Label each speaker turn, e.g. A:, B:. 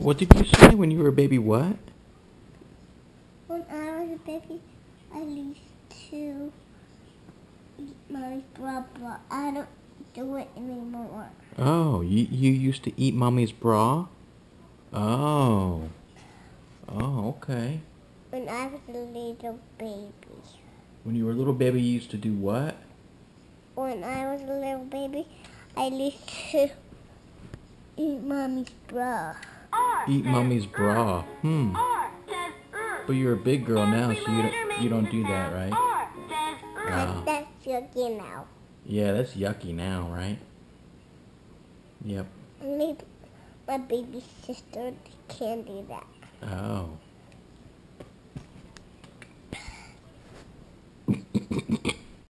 A: What did you say when you were a baby? What?
B: When I was a baby, I used to eat my bra, but I don't do it anymore.
A: Oh, you used to eat mommy's bra? Oh. Oh, okay.
B: When I was a little baby.
A: When you were a little baby, you used to do what?
B: When I was a little baby, I used to eat mommy's bra.
A: Eat mommy's bra. But you're a big girl now, so you don't do that, right? Wow.
B: That's yucky now.
A: Yeah, that's yucky now, right? Yep.
B: Maybe my baby sister can do that.
A: Oh.